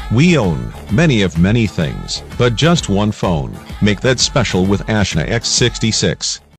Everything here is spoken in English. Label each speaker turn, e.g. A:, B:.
A: We own many things, but just one phone. Make that special with Ashna X66.